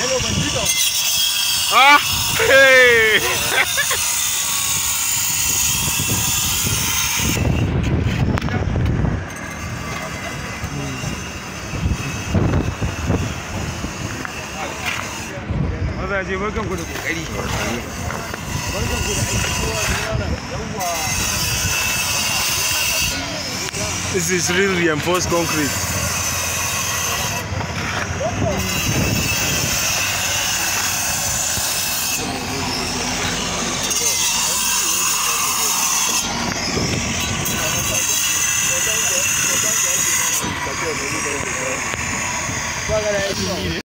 Ah! Hey! Mazaje barkan ku da kokari. Barkan ku da aiki kowa da yawa. This is real reinforced concrete.